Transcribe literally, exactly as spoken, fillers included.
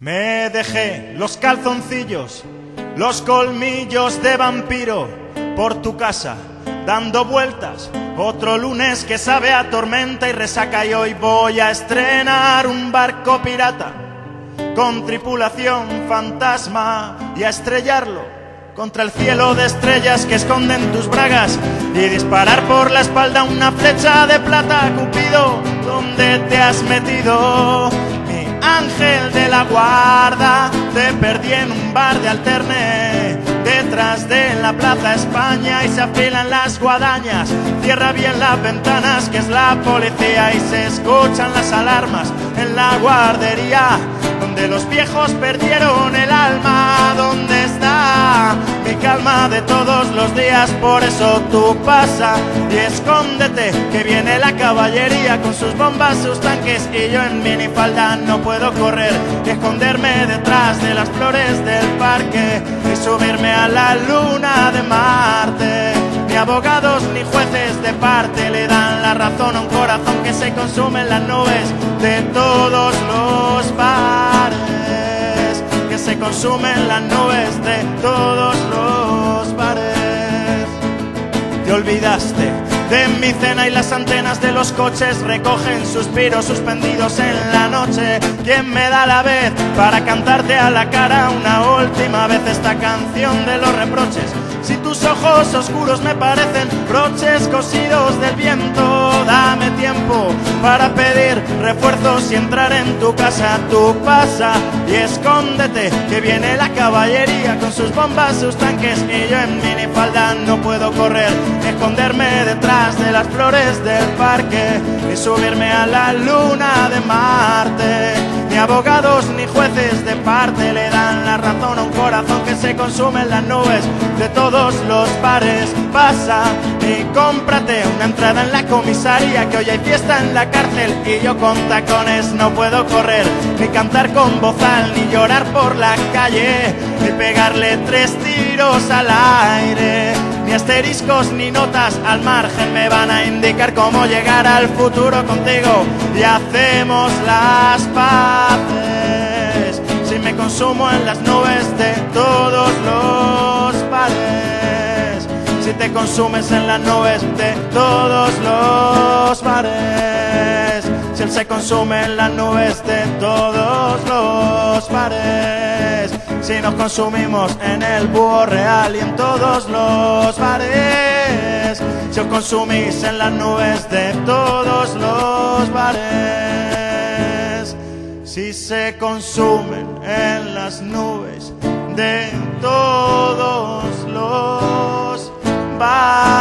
Me dejé los calzoncillos, los colmillos de vampiro por tu casa, dando vueltas. Otro lunes que sabe a tormenta y resaca, y hoy voy a estrenar un barco pirata con tripulación fantasma y a estrellarlo contra el cielo de estrellas que esconden tus bragas y disparar por la espalda una flecha de plata. Cupido, ¿dónde te has metido? Mi ángel de la guarda, te perdí en un bar de alterne detrás de la Plaza España y se afilan las guadañas. Cierra bien las ventanas que es la policía y se escuchan las alarmas en la guardería donde los viejos perdieron el alma. ¿Dónde está mi calma de todos los días? Por eso tú pasa y escóndete que viene la caballería con sus bombas, sus tanques, y yo en minifalda no puedo correr y esconderme detrás de las flores del parque y subirme a la luna de Marte. Ni abogados ni jueces de parte le dan la razón a un corazón que se consume en las nubes de todos los bares, que se consume en las nubes de todos los bares. Te olvidaste de mi cena y las antenas de los coches recogen suspiros suspendidos en la noche. ¿Quién me da la vez para cantarte a la cara una última vez esta canción de los reproches? Si tus ojos oscuros me parecen broches cosidos del viento, dame tiempo para pedir refuerzos y entrar en tu casa. Tú pasa y escóndete que viene la caballería con sus bombas, sus tanques, y yo en minifalda no puedo correr, esconderme detrás de las flores del parque y subirme a la luna de Marte. Ni abogados ni jueces de parte le dan la razón a un corazón que se consume en las nubes de todos los bares. Pasa y cómprate una entrada en la comisaría, que hoy hay fiesta en la cárcel y yo con tacones no puedo correr, ni cantar con bozal, ni llorar por la calle, ni pegarle tres tiros al aire. Ni asteriscos ni notas al margen me van a indicar cómo llegar al futuro contigo y hacemos las paces. Si me consumo en las nubes de todos los bares, si te consumes en las nubes de todos los bares, si él se consume en las nubes de todos los bares, si nos consumimos en el búho real y en todos los bares, si os consumís en las nubes de todos los bares, si se consumen en las nubes de todos los bares.